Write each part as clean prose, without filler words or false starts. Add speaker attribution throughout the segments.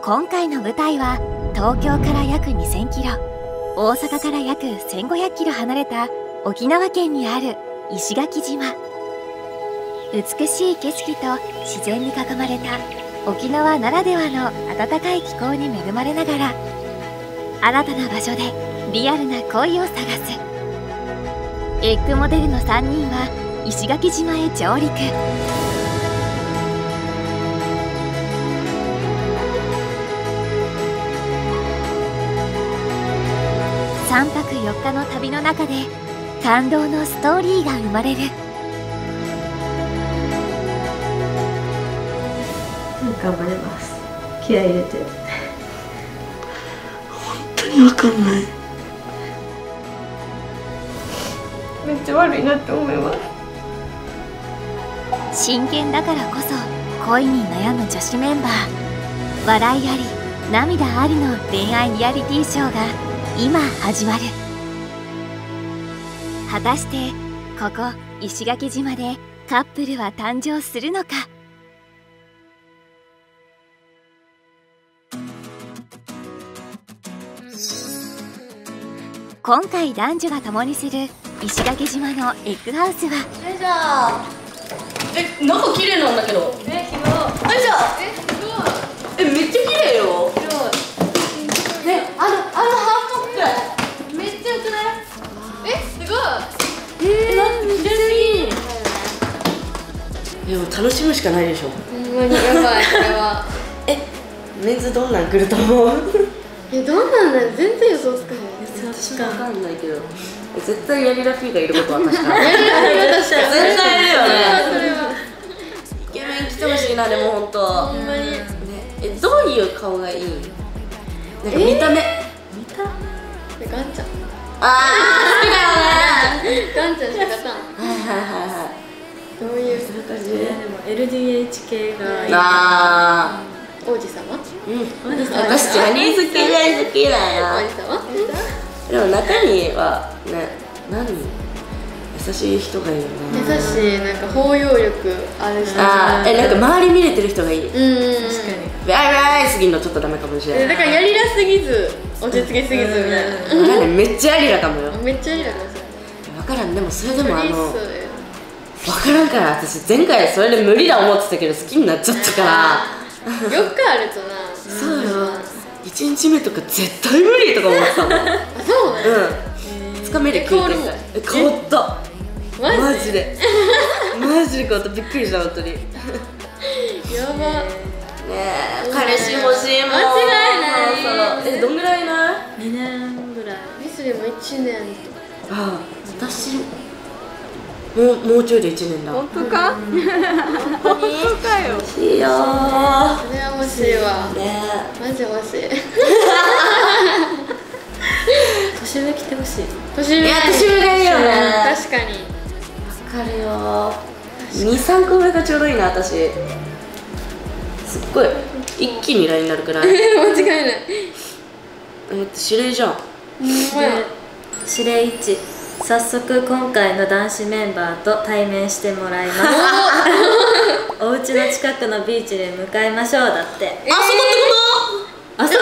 Speaker 1: 今回の舞台は東京から約2000キロ、大阪から約1500キロ離れた沖縄県にある石垣島。美しい景色と自然に囲まれた沖縄ならではの暖かい気候に恵まれながら、新たな場所でリアルな恋を探す。エッグモデルの3人は石垣島へ上陸。3泊4日の旅の中で感動のストーリーが生まれる。
Speaker 2: 頑張ります。気合い入れて。本当にわかんない。めっちゃ悪いなって思います。
Speaker 1: 真剣だからこそ恋に悩む女子メンバー。笑いあり涙ありの恋愛リアリティショーが今始まる。果たしてここ石垣島でカップルは誕生するのか。今回男女が共にする石垣島のエッグハウスは、
Speaker 3: 中綺麗なんだけど。
Speaker 4: ひどい。
Speaker 3: あいじゃめっちゃ綺麗よ。ね、ハーフトップ
Speaker 4: めっちゃ良くない？すごい。
Speaker 3: めっちゃいい。でも楽しむしかないでしょ。
Speaker 4: ほんまにやばい、これは。
Speaker 3: メンズどんなん来ると思う？
Speaker 4: どんなんだよ、全然予想つかへん。
Speaker 3: 私もわかんないけど、絶対ヤリラフィーがいることは確か。
Speaker 4: やりられる私は
Speaker 3: 絶対いるよね。
Speaker 4: それは。
Speaker 3: イケメン来てほしいな、でも本当。
Speaker 4: ほんまに。
Speaker 3: どういう顔がいい？なんか見た目。
Speaker 4: ガンちゃん。
Speaker 3: ああ、好きだよね。
Speaker 4: ガンちゃんしか勝たん。
Speaker 3: は
Speaker 4: どういう
Speaker 3: 感じ？
Speaker 2: でも LDH 系がいい。
Speaker 3: ああ。
Speaker 4: 王子様？
Speaker 3: 私ジャニーズ系大好きだよ。
Speaker 4: 王子様？
Speaker 3: でも中にはね、優しい人がいいよね。
Speaker 4: 優しい、なんか包容力ある人。
Speaker 3: なんか周り見れてる人がいい。
Speaker 4: 確かに。
Speaker 3: バイすぎんのちょっとダメかもしれない。
Speaker 4: だからやりらすぎず、落ち着けすぎずみたいな。
Speaker 3: めっちゃありだかもよ。
Speaker 4: めっちゃいいだろ。
Speaker 3: 分からん、でもそれでも分
Speaker 4: フリース
Speaker 3: からんから、私前回それで無理だ思ってたけど好きになっちゃったから。
Speaker 4: 4日あるとな。
Speaker 3: そうよ。1日目とか絶対無理とか思ってたもん。
Speaker 4: あ、そうね。
Speaker 3: 2日目で変わった。マジで変わった。びっくりした本当に。
Speaker 4: やば。
Speaker 3: ねえ、彼氏欲しいもん。
Speaker 4: 間違いない。
Speaker 3: そう。どんぐらいな
Speaker 2: 2年ぐらい。
Speaker 4: ミスでも1年とか。
Speaker 3: あ、私もうちょいで1年だ。
Speaker 2: 本当か？本当かよ。
Speaker 3: 欲しいよー。
Speaker 4: それは欲しいわ。
Speaker 3: ね
Speaker 4: マジ欲しい。
Speaker 2: 年上来てほしい。
Speaker 4: 年上。
Speaker 3: いや、年上がいいよね。
Speaker 4: 確かに。
Speaker 3: わかるよー。2、3個上がちょうどいいな、私。すっごい一気に LINE になるくらい。
Speaker 4: 間違いない。
Speaker 3: 指令じゃん。
Speaker 2: 指令1。早速今回の男子メンバーと対面してもらいます。お家の近くのビーチに向かいましょうだって。
Speaker 3: あそこってこと？
Speaker 4: あれか。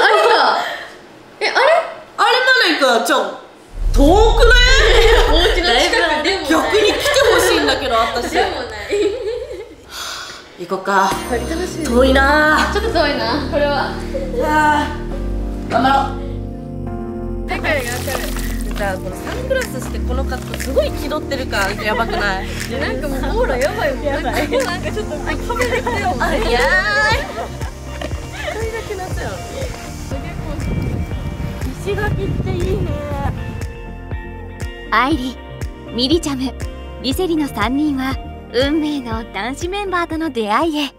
Speaker 3: あれなのか、遠くない？
Speaker 4: お家の近くでもない。
Speaker 3: 逆に来てほしいんだけど、私。
Speaker 4: でもない。
Speaker 3: 行こうか。
Speaker 4: これ楽しみ。
Speaker 3: 遠いなー。
Speaker 4: ちょっと遠いな、これは。
Speaker 3: 頑張ろう。
Speaker 4: 世界が明るい。
Speaker 3: さ、このサングラスしてこの格好すごい気取ってる感やばくない？
Speaker 4: なんかもうオーラやばいもん。なんかちょっとカメラ来てよ。
Speaker 3: いやーい。一人だけなったよ。石垣っていいね。
Speaker 1: アイリ、ミリチャム、リセリの3人は運命の男子メンバーとの出会いへ。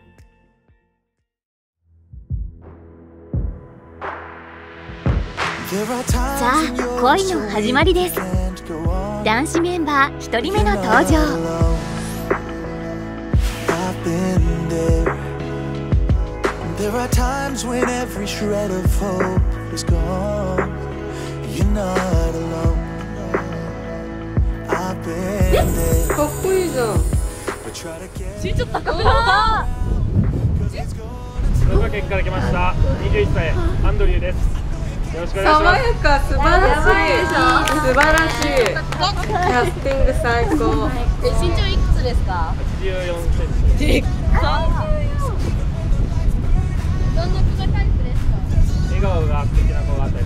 Speaker 1: さあ、恋の始まりです。男子メンバー1人目の登場。
Speaker 4: かっこいいじゃん。
Speaker 3: 身長高くなった。
Speaker 5: 福岡県から来ました21歳アンドリューです。よろしくお願いします。
Speaker 6: 爽やか、素晴らしい。素晴らしい。キャスティング最高。
Speaker 4: 身長いくつですか？
Speaker 5: 84センチ。
Speaker 4: どんな子がタイプですか？
Speaker 5: 笑顔が素敵な子がタイプです。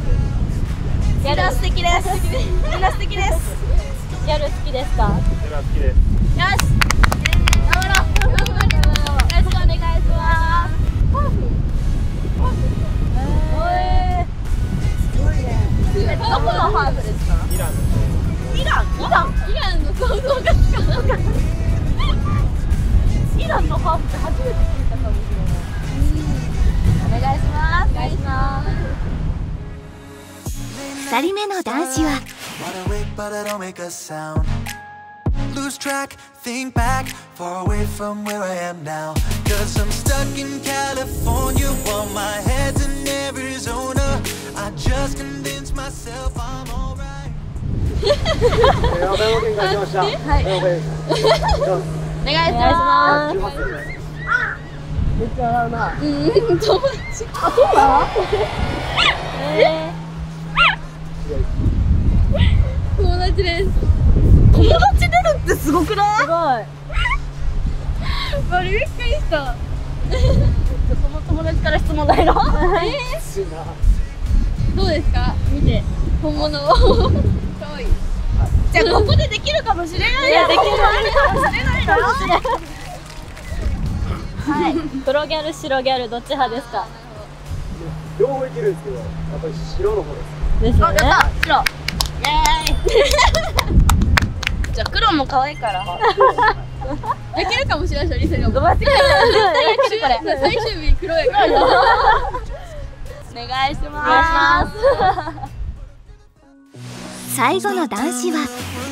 Speaker 2: ギャル素敵です。みんな素敵です。ギャル好きですか？
Speaker 5: それは好きです。
Speaker 2: よし。頑張ろう。よろしくお願いします。どこのハーフですか？
Speaker 5: イラン
Speaker 2: イランの想像がつかなかった。イランのハーフって初めて聞いたかもしれない。お願いします。お願いします。
Speaker 1: 2人目の男子は
Speaker 7: Lose track, think back, far away from where I am now. Cause I'm stuck in California while my head's in Arizona. I just convinced myself I'm alright.
Speaker 5: 岡山県から来ました。はい。
Speaker 2: お願いします。
Speaker 5: めっちゃ笑うな。
Speaker 2: 友達。あ、そうだ。友達です。友達出るってすごくない？すごい。あれびっくりした。その友達から質問だよ。どうですか？見て本物を。可愛い。じゃあここでできるかもしれない。いやできるかもしれないかもしれない。はい。黒ギャル白ギャルどっち派ですか？
Speaker 5: 両方いけるんですけど、やっぱり白の方です。
Speaker 2: ですよね。やった白。イエーイ。じゃあ黒も可愛いから。できるかもしれないでしょ、リセが。間違いない。絶対できるこれ。最終日黒やから。お願いします。
Speaker 1: 最後の男子は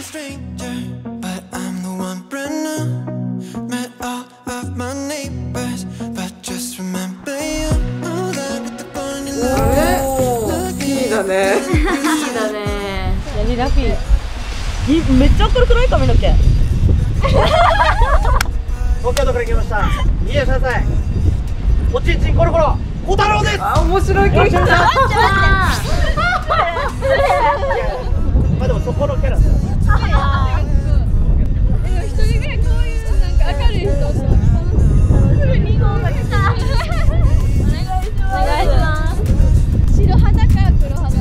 Speaker 6: いいだね。
Speaker 2: いいだね。やりラフィー。
Speaker 3: めっちゃ明るくない髪の毛。
Speaker 5: 東京都から来ました23歳おちんちんコロコロ小太郎です。
Speaker 6: あ、面白いキャラクター。
Speaker 5: まあでもそこのキャラです。
Speaker 4: 一人ぐらいこういうなんか明るい人すぐ2号が来た。
Speaker 2: お願いします。
Speaker 4: 白肌か黒肌。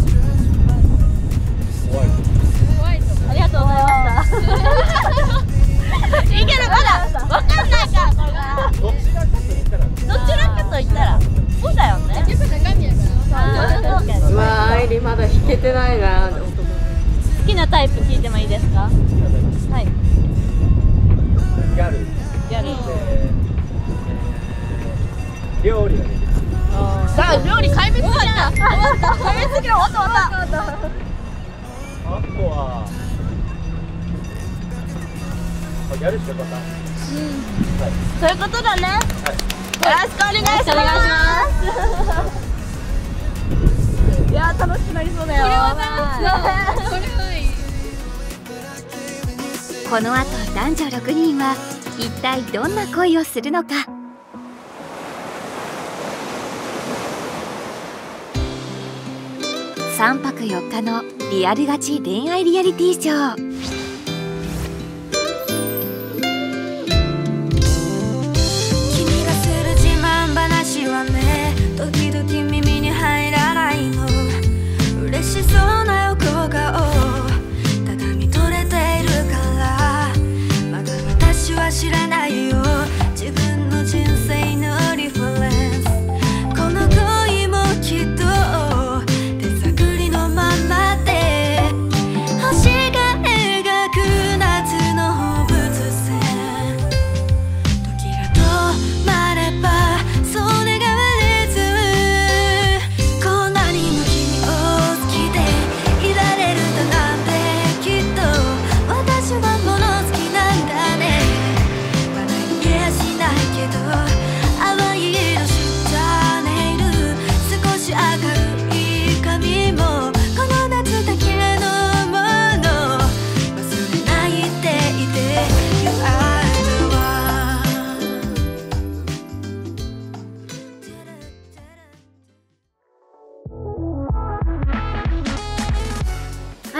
Speaker 4: 怖いと。
Speaker 2: ありがとうございました。いけるまだわかんないからこれが。
Speaker 5: どちらかと言ったら
Speaker 2: そうだよね。
Speaker 4: 結構中身やから。
Speaker 6: うわー、愛理まだ弾けてないな。
Speaker 2: 好きなタイプ聞いてもいいですか？はい。
Speaker 5: ギャル
Speaker 2: ギャル。
Speaker 5: 料理ができる。
Speaker 2: さあ料理壊滅すぎな。壊滅すぎる。終わった。
Speaker 5: あとはギャルしかよかった。
Speaker 2: そういうことだね。よろしくお願いします。いやー楽しくなりそうだよ。
Speaker 4: これは楽しそう。これはいい。
Speaker 1: この後男女6人は一体どんな恋をするのか。3泊4日のリアルガチ恋愛リアリティショー。
Speaker 8: 君がする自慢話はね、時々耳に入らないの。嬉しそうな横顔ただ見とれているから、まだ私は知らないよ、自分の人生のリファレンス。この恋もきっと手探りのままで、星が描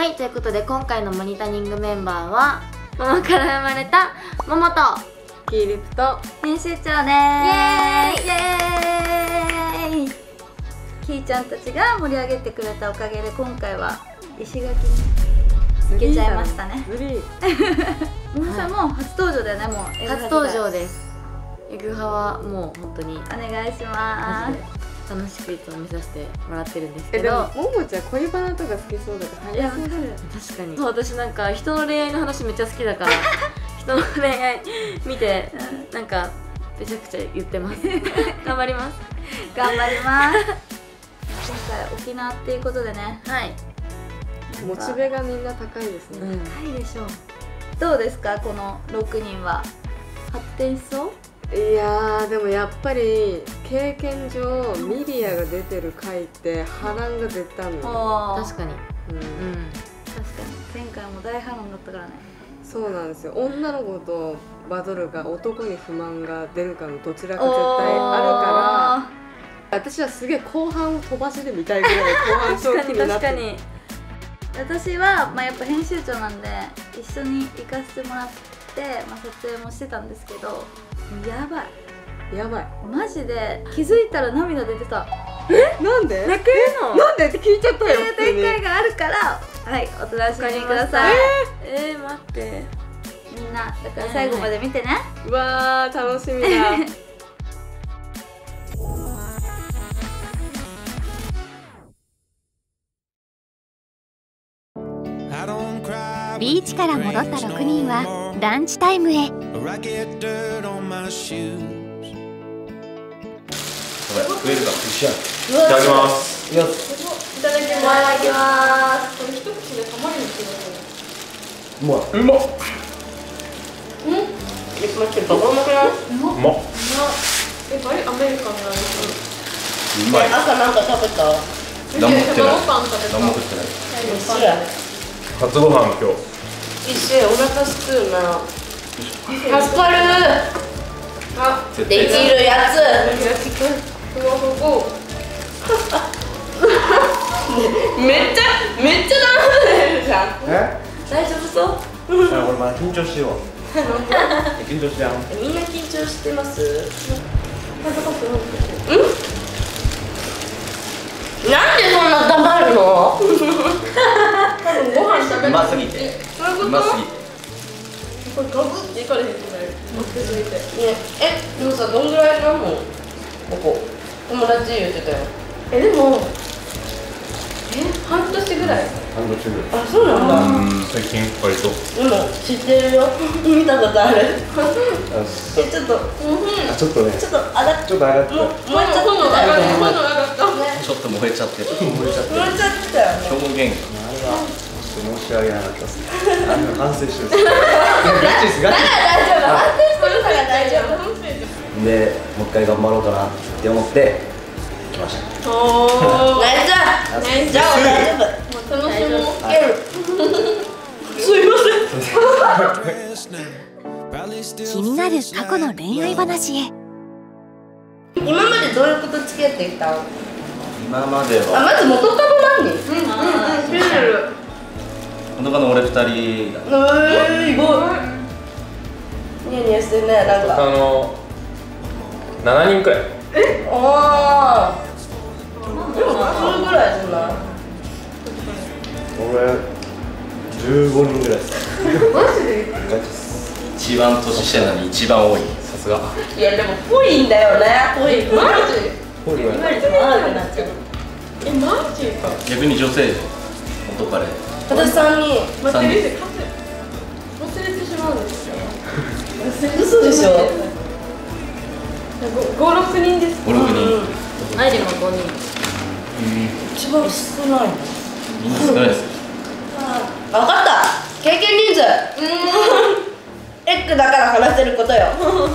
Speaker 3: はいということで今回のモニタリングメンバーはママから生まれたママと
Speaker 6: キーリプと
Speaker 2: 編集長でーす。イエーイ。キーちゃんたちが盛り上げてくれたおかげで今回は石垣に行けちゃいましたね。皆さんも初登場だよね。もう
Speaker 3: 初登場です。エグハはもう本当に
Speaker 2: お願いします。
Speaker 3: 楽しくいつも見させてもらってるんですけ
Speaker 6: でも
Speaker 3: ど、
Speaker 6: ももちゃん恋バナとか好きそうだから
Speaker 2: いや
Speaker 6: 話そうだよ。
Speaker 3: 確かにそう、私なんか人の恋愛の話めっちゃ好きだから人の恋愛見てなんかめちゃくちゃ言ってます頑張ります
Speaker 2: 頑張ります。今回沖縄っていうことでね。
Speaker 3: はい。
Speaker 6: モチベがみんな高いですね。
Speaker 2: 高いでしょう。どうですかこの6人は。発展しそう？
Speaker 6: いやーでもやっぱり経験上ミリアが出てる回って波乱が絶対あるの。
Speaker 3: 確かに。
Speaker 6: うん、
Speaker 2: 確かに前回も大波乱だったからね。
Speaker 6: そうなんですよ。女の子とバトルが男に不満が出るかのどちらか絶対あるから私はすげえ後半を飛ばしで見たいぐらい後半長期になってる。
Speaker 2: 私は、やっぱ編集長なんで一緒に行かせてもらって、撮影もしてたんですけどやばい
Speaker 6: やばい
Speaker 2: マジで気づいたら涙出てた。
Speaker 6: なんで
Speaker 3: 泣けるの
Speaker 6: なんでって聞いちゃったよ。
Speaker 2: そういう展開があるからはいお楽しみください。
Speaker 3: 待って
Speaker 2: みんなだから最後まで見てね。
Speaker 6: うわー楽しみだ
Speaker 1: ビーチから戻った6人はランチタイムへ。
Speaker 7: 食えるかよっしゃ。いただきます。よっ。
Speaker 2: いただきます。これ一口でたまりにする
Speaker 7: うまっ。うまっ。
Speaker 3: 待ってバカうまくない？
Speaker 7: うまっ。
Speaker 6: バリアメリカンな
Speaker 7: うまい。
Speaker 3: 朝なんか食べた？
Speaker 7: 何も食ってない。何も食ってない。初ご飯今日。
Speaker 3: 一緒お腹すくうな。助かる。できるやつ。めっちゃダメじゃん。大丈夫そう？
Speaker 7: 俺まだ緊張してるわ。緊張してやん。
Speaker 3: みんな緊張してます？なんでそんな黙るの？
Speaker 7: うますぎて。うますぎて。
Speaker 6: これガブっていかれへんくない？
Speaker 3: でもさどんぐらいなの？ここ友達言ってたよ。
Speaker 6: でも半年ぐらい。
Speaker 7: 半年ぐらい。
Speaker 3: あ、そうなんだ。
Speaker 7: 最近割と。
Speaker 3: でも知ってるよ。見たことある。ちょっと
Speaker 7: ちょっとね。
Speaker 3: ちょっと上がっ
Speaker 7: ちょっと上がって。
Speaker 3: 燃えちゃって
Speaker 7: ちょっと燃えちゃって。
Speaker 3: たよね。
Speaker 7: 表現。申し訳なかったです。反省してる。ガチです。
Speaker 3: 大丈夫。安定してるから大丈夫。
Speaker 7: で、もう一回頑張ろうかなって思って来ました。
Speaker 3: ナイスじゃあ大丈夫。楽しもう。すいません。
Speaker 1: 気になる過去の恋愛話へ。
Speaker 3: 今までどういうこと付き合ってきた？
Speaker 7: 今までは。
Speaker 3: まず元カノ何？
Speaker 7: 元カノ俺2人だ。
Speaker 3: すごい。ニヤニヤしてるね、なんか。
Speaker 9: 7人くらい。
Speaker 3: ああ。でもそれぐらいじゃない？
Speaker 7: 俺15人ぐらいです。マジで？ガチです。一番年下なのに一番多い。さすが。
Speaker 3: いやでもぽいんだよね。ぽい。マジ？
Speaker 7: ぽいわ。
Speaker 3: 今よりも長くなっちゃう。マジか。
Speaker 7: 逆に女性元彼。
Speaker 3: 私3人。
Speaker 7: 3人。
Speaker 6: 忘れてしまうんですよ。
Speaker 3: 嘘でしょ。
Speaker 6: 5、6人です。
Speaker 7: 5、6人。
Speaker 3: アイリも5人。一番少ないの。
Speaker 7: みんな少ないです。
Speaker 3: 分かった。経験人数。エッグだから話せることよ。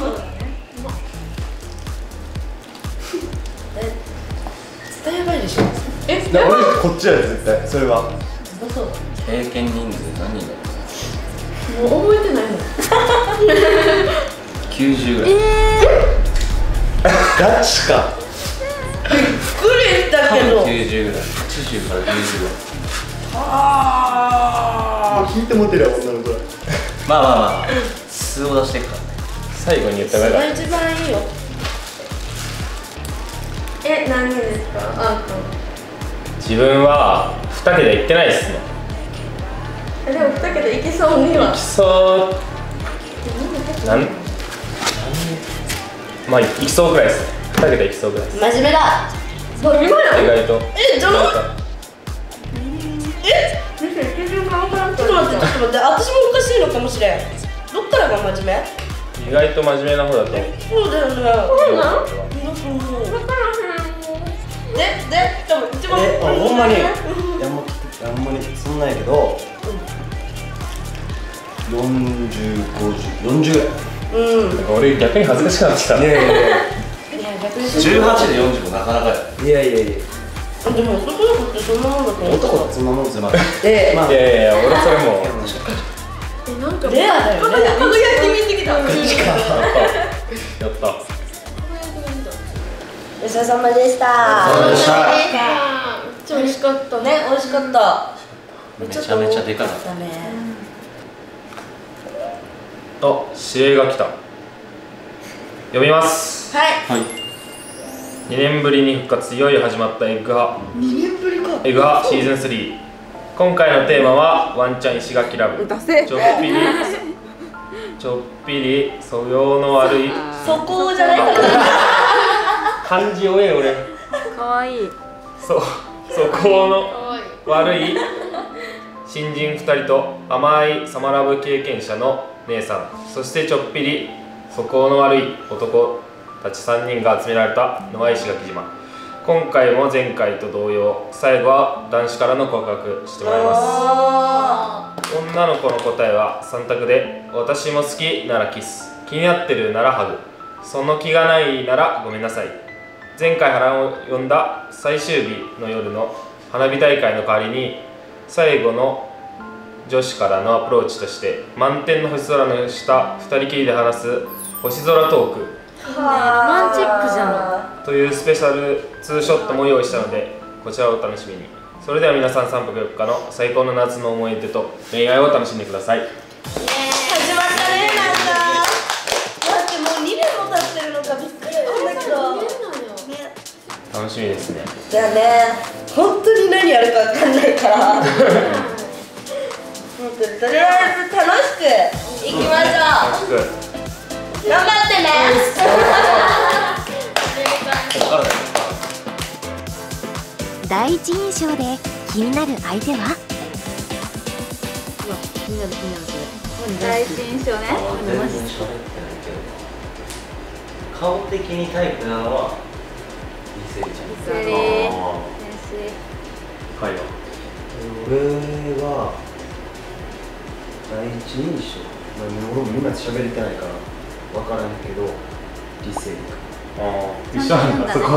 Speaker 3: 伝えやばいでしょ。
Speaker 7: 俺こっちやで絶対それは。経験人数何人だろう。
Speaker 6: もう覚えてないの。
Speaker 7: 90ぐらい。ガチか。
Speaker 3: びっくりしたけど。
Speaker 7: 90ぐらい。80から90ぐらい。
Speaker 5: ああ、引いて持ってるよ、女の子。
Speaker 10: まあまあまあ、素を出していくからね。
Speaker 9: 最後に言った方がいい。
Speaker 2: 一番いいよ。何人ですか？
Speaker 9: 自分は2桁いってないですね。
Speaker 2: でも2桁いきそうには。
Speaker 9: いきそう。まあいきそうぐらいですね。2桁いきそうぐらいです。
Speaker 2: 真面目だ。そう今や。
Speaker 9: 意外と。
Speaker 2: じゃあちょっと待って、私もおかしいのかもしれん。どっからが真面
Speaker 9: 意外と真面目な方だと。
Speaker 2: 目？そうだよね。そうなの？分からへん。多分一番。
Speaker 5: ほんまに。あんまりそんなんやけど。40、50、40ぐらい。
Speaker 9: なんか俺逆に恥ずかしくなってきた。
Speaker 5: いや
Speaker 10: 18で40もなかなかや。
Speaker 5: いや。
Speaker 2: でも男の子ってそんなもんだと思う。
Speaker 5: 男はそんなもんですよ、まだ。
Speaker 9: いや俺それもう。
Speaker 2: なんかレアだよね。輝き見てきた。
Speaker 9: やった。
Speaker 2: お疲れ様でした。美味しかったね。美味しかった。
Speaker 10: めちゃめちゃでかかった
Speaker 2: ね。
Speaker 9: あ、指令が来た。読みます。
Speaker 2: はい。
Speaker 9: 2年ぶりに復活、いよいよ始まったエッグ派。
Speaker 2: 2年ぶりか。
Speaker 9: エッグ派シーズン3。今回のテーマはワンチャン石垣ラブ。ちょっぴり素養の悪い。
Speaker 2: そこじゃないかな。
Speaker 9: 漢字多い俺。
Speaker 3: かわいい。
Speaker 9: 素行の悪い新人2人と甘いサマラブ経験者の姉さん、そしてちょっぴり素行の悪い男たち3人が集められたのは石垣島。今回も前回と同様、最後は男子からの告白してもらいます。女の子の答えは3択で、私も好きならキス、気になってるならハグ、その気がないならごめんなさい。前回波乱を呼んだ最終日の夜の花火大会の代わりに、最後の女子からのアプローチとして満天の星空の下2人きりで話す星空トーク、
Speaker 3: ロマンチックじゃん
Speaker 9: というスペシャルツーショットも用意したので、こちらをお楽しみに。それでは皆さん3泊4日の最高の夏の思い出と恋愛を楽しんでください。
Speaker 2: 始まったね。なんだ。だってもう2年も経ってるのか、びっくりなんだけど。
Speaker 9: 楽しみですね。
Speaker 2: じゃあね、本当に何やるか分かんないから本当にとりあえず楽しくいきましょう。頑張ってね。
Speaker 1: 第一印象で気になる相手は？
Speaker 3: 気になる
Speaker 2: 第一印象ね。
Speaker 10: 顔的にタイプなのはリセリちゃん。
Speaker 9: はいよ。
Speaker 5: 俺は第一印象、俺もみんな喋れてないから分からんけど、理性か。
Speaker 9: 一緒なんだ、そこは。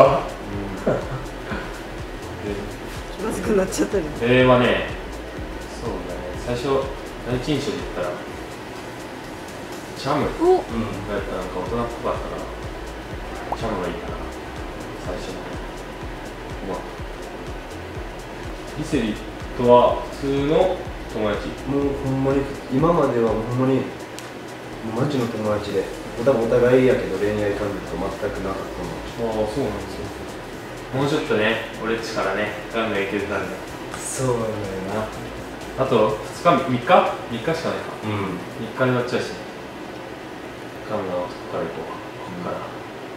Speaker 6: 気まずくなっちゃったり。
Speaker 9: はね、そうだね、最初第一印象で言ったらチャムがやったらなんか大人っぽかったからチャムがいいかな、最初の。リセリとは普通の友達。
Speaker 5: もうほんまに今まではほんまにマジの友達で、多分お互いやけど恋愛感覚と全くなかったの。
Speaker 9: ああ、そうなんですよ。もうちょっとね、俺っちからね、ガンガンいけてたんで。
Speaker 5: そうなんだよな。
Speaker 9: あと2日、3日しかないか。3日で終わっちゃうしね。ガンガンここから行こう。ここから。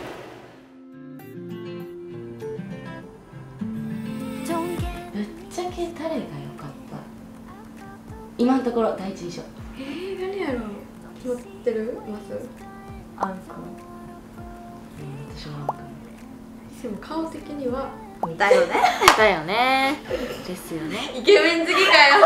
Speaker 3: ぶっちゃけ誰が良かった？今のところ第一印象。
Speaker 2: 何やろう。決まってる？ます
Speaker 3: あんくん。私もあんくん。
Speaker 2: でも顔的には
Speaker 3: だよね。だよね。ですよね。
Speaker 2: イケメン好きかよ。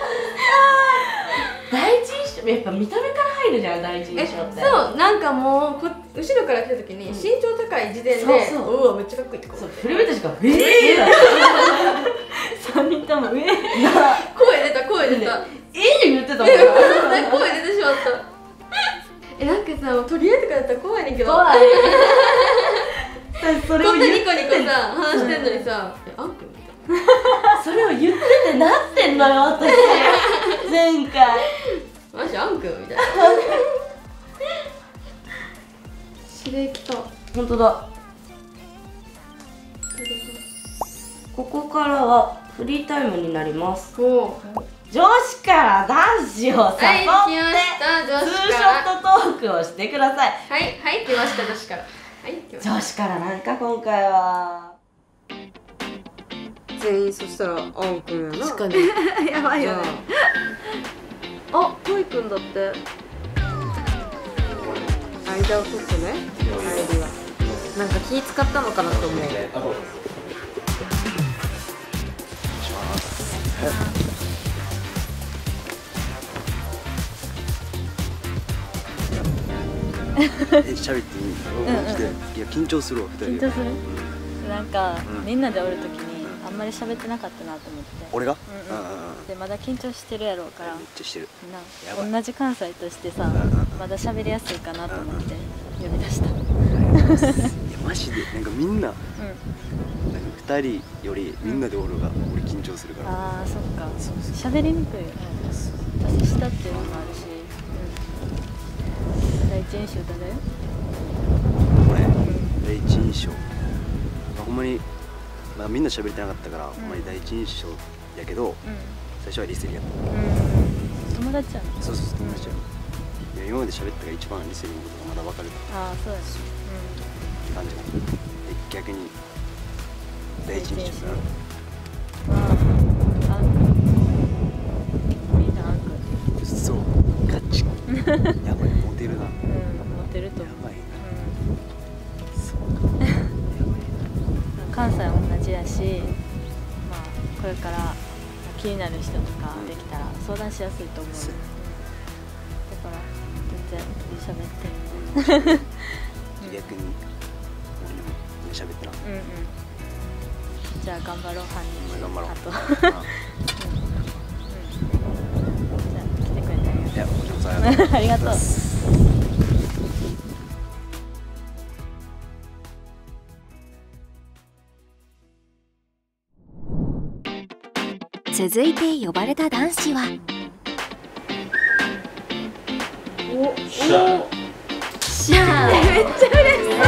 Speaker 3: 第一印象、やっぱ見た目から入るじゃん、第一印象って。
Speaker 2: そう、なんかもう後ろから来た時に身長高い時点で、うわめっちゃかっこいいってこと。
Speaker 3: フルメタしか3人とも声出た言ってたもん。
Speaker 2: 声出てしまった。なんかさ、取り合いとかだったら怖いねんけど。怖い。それをニコニコさ話してんのにさ、あんくんみたいな。
Speaker 3: それを言っててなってんんのよ私前回
Speaker 2: マジあんくんみたいな指令来た。
Speaker 3: 本当だ。ここからはフリータイムになります。女子から男子を誘って、ツーショットトークをしてください。
Speaker 2: はい来ました女子から。
Speaker 3: 女子からなんか今回は
Speaker 6: 全員そしたらあんくんやな。
Speaker 3: 確かに
Speaker 6: やばいよね。
Speaker 3: あ、トイくんだって。
Speaker 6: 間を取ってね。入りは
Speaker 3: なんか気使ったのかなと思う。
Speaker 5: 喋っていい？いや緊張するわ2人で。
Speaker 11: 緊張する？なんかみんなでおるときにあんまり喋ってなかったなと思って。
Speaker 5: 俺が？
Speaker 11: でまだ緊張してるやろうから。
Speaker 5: めっちゃしてる。
Speaker 11: 同じ関西としてさ、まだ喋りやすいかなと思って呼び出した。
Speaker 5: いやマジでなんかみんな、なんか2人よりみんなでおるが俺緊張するから。
Speaker 11: ああそっか。喋りにくいよね。年下っていうのもあるし。第一印象誰？
Speaker 5: 俺第一印象。ほんまにみんな喋りてなかったからほんまに第一印象やけど、最初はリセリやった。
Speaker 11: 友達やの？
Speaker 5: そうそう友達や。いや今まで喋ったから一番リセリのことがまだ分かる。
Speaker 11: ああそうやね。
Speaker 5: 感じ。逆に第一印象だな。
Speaker 11: みんなあんくん。
Speaker 5: そうガチ。やばいモテるな。
Speaker 11: モテると思う。
Speaker 5: やばいな。
Speaker 11: 関西同じやし、まあこれから気になる人とかできたら相談しやすいと思う。だから全然喋って。
Speaker 5: 逆に俺も喋ってな。
Speaker 11: じゃあ頑張ろう犯人。
Speaker 5: 頑張ろう。
Speaker 11: あと。じゃあ来てくれてありがとう。
Speaker 5: いやこちらこそ
Speaker 11: ありがとう。
Speaker 1: 続いて呼ばれた男子は
Speaker 3: しゃーめっちゃ嬉しそう。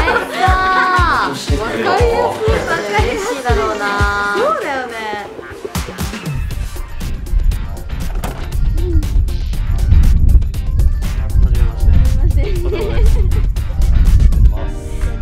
Speaker 5: わかりやすい。
Speaker 3: 嬉しいだろうな。
Speaker 6: そうだよね。
Speaker 10: はじめまして。
Speaker 4: お願いします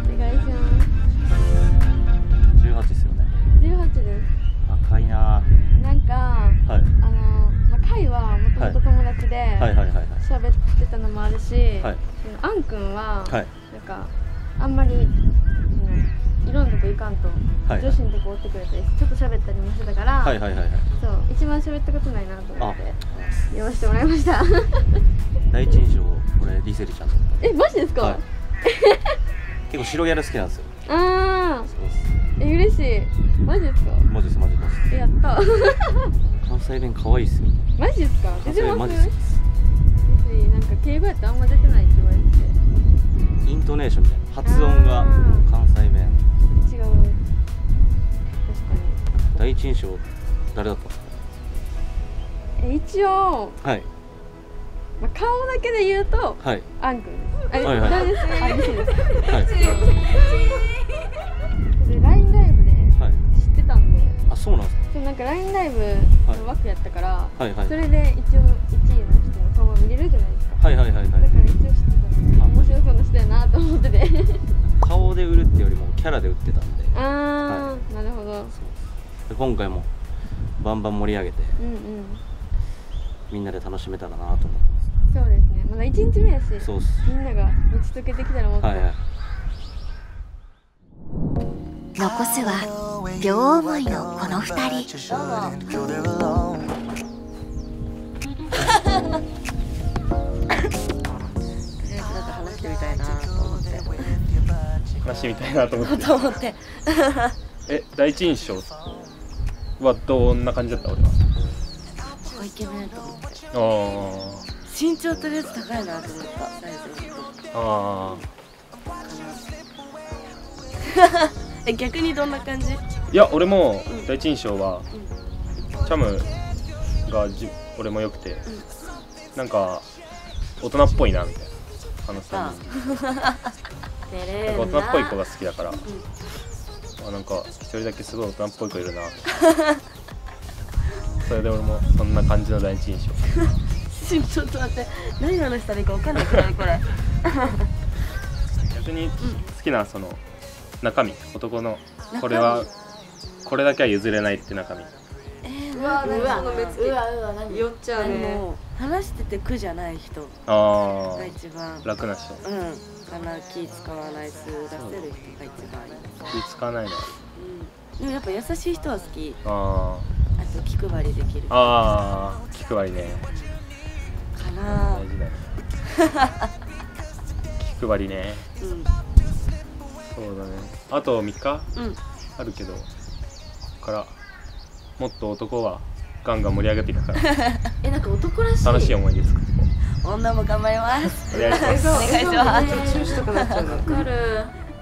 Speaker 10: 18ですよね。
Speaker 4: 18です。
Speaker 10: 赤いな。
Speaker 4: なんか、
Speaker 10: はい。
Speaker 4: カイはもともと友達で喋ってたのもあるし、あんくんはなんかあんまりいろんなとこ行かんと女子のとこ追ってくれたりちょっと喋ったりもしてたから、そう一番喋ったことないなと思って呼ばせてもらいました。
Speaker 10: 第一印象これリセリちゃんだった。
Speaker 4: マジですか？
Speaker 10: 結構白ギャル好きなんですよ。
Speaker 4: ああ。嬉しい。マジですか？
Speaker 10: マジですマジです。
Speaker 4: やった。
Speaker 10: 関西弁可愛いっすよ。
Speaker 4: マジですか？
Speaker 10: 関西弁マジ
Speaker 4: です。なんか敬語やってあんま出てないって言われて。
Speaker 10: イントネーションみたいな発音が関西弁。
Speaker 4: 違う。確かに。
Speaker 10: 第一印象誰だったんですか？
Speaker 4: 一応。
Speaker 10: はい。
Speaker 4: 顔だけで言うと、あんくんです。誰ですか？あ、西です。LINE ライブで知ってたんで。
Speaker 10: あ、そうなんですか？
Speaker 4: なんか LINE ライブの枠やったから、それで一応1位の人の顔が見れるじゃないですか。だから一応知ってたんで、面白そうな人やなと思ってて。
Speaker 10: 顔で売るってよりもキャラで売ってたんで。
Speaker 4: ああ、なるほど。
Speaker 10: 今回もバンバン盛り上げて、みんなで楽しめたらなと思ってます。
Speaker 4: そうですね。まだ1日目やし、みんなが打ち解けてきたらもっと。
Speaker 1: 残すは両思いのこの2人。
Speaker 3: 話してみたいなと思って。
Speaker 9: 話してみたいなと思って。第一印象はどんな感じだった？俺は
Speaker 3: イケメンと思って。身長とりあえず高いなと思った。サイズ逆にどんな感じ？
Speaker 9: いや俺も第一印象は、チャムが俺も良くて、なんか大人っぽいなみたいな、あの3人大人っぽい子が好きだから、なんか一人だけすごい大人っぽい子いるなそれで俺もそんな感じの第一印象
Speaker 3: ちょっと待って、何話したらいいか分かんないくらいこれ
Speaker 9: 逆に好きなその中身、男のこれはこれだけは譲れないって中身。
Speaker 6: うわ、何その目つき。
Speaker 3: 何
Speaker 6: 酔っちゃうね。
Speaker 3: 話してて苦じゃない人
Speaker 9: が
Speaker 3: 一番
Speaker 9: 楽な人。
Speaker 3: かな、気使わない、素出せる人が一番いい。
Speaker 9: 気使わないの。
Speaker 3: でもやっぱ優しい人は好き。
Speaker 9: あ
Speaker 3: と気配りできる。
Speaker 9: 気配りね。
Speaker 3: かな。
Speaker 9: 大事だね。気配りね。そうだね。あと3日あるけど、からもっと男はガンガン盛り上げていくから
Speaker 3: なんか男らしい
Speaker 9: 楽しい思い出ですか。
Speaker 3: 女も頑張ります。
Speaker 9: お願いします。
Speaker 3: お願いします。
Speaker 6: チューしたくなっちゃうの。
Speaker 3: わかる。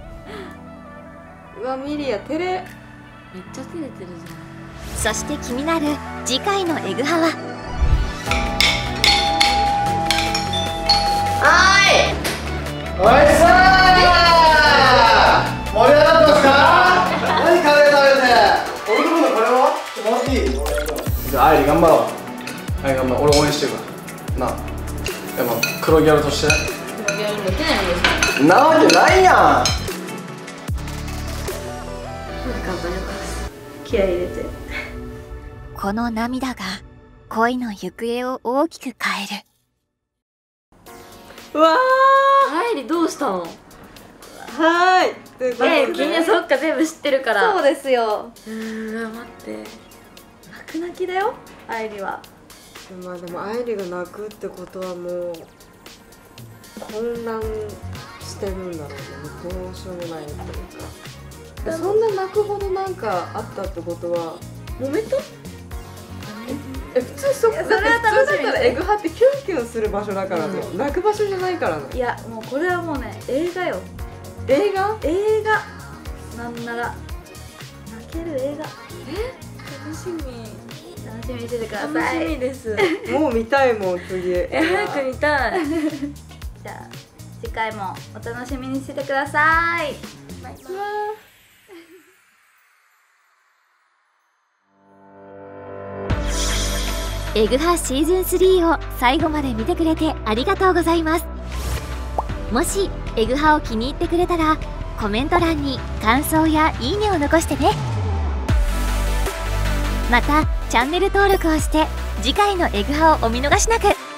Speaker 6: うわ、ミリア照れ。
Speaker 3: めっちゃ照れてるじ
Speaker 1: ゃん。そして気になる次回のエグハは。
Speaker 12: おいさー、盛り上がってますか？何カレー食べて。俺の分のこれはもらっていい？じゃあ愛理頑張ろう。はい、頑張ろう。俺応援してるからなあ。でも黒ギャルとして
Speaker 3: 黒ギャルモテないんですよ。
Speaker 12: なわけないやん。
Speaker 3: 頑張ります。気合い入れて。
Speaker 1: この涙が恋の行方を大きく変える。
Speaker 3: うわー、愛理どうしたの？
Speaker 6: はい。
Speaker 3: 君そっか全部知ってるから。
Speaker 6: そうですよ。
Speaker 3: 待って。泣く泣きだよ、愛理は。
Speaker 6: まあでも愛理が泣くってことはもう混乱してるんだろうね。どうしようもないっていうか。そんな泣くほどなんかあったってことは
Speaker 3: 揉めた？
Speaker 6: 普通それは楽しみ。普通だったらエグハってキュンキュンする場所だからね、泣く場所じゃないからね。
Speaker 3: いやもうこれはもうね、映画よ。
Speaker 6: 映画
Speaker 3: なんなら泣ける映画。楽しみにしててください。楽しみです。
Speaker 6: もう見たいもん次。
Speaker 3: 早く見たい。じゃあ次回もお楽しみにしててください。バイバイ。
Speaker 1: エグハシーズン3を最後まで見てくれてありがとうございます。もしエグハを気に入ってくれたらコメント欄に感想やいいねを残してね。またチャンネル登録をして次回のエグハをお見逃しなく。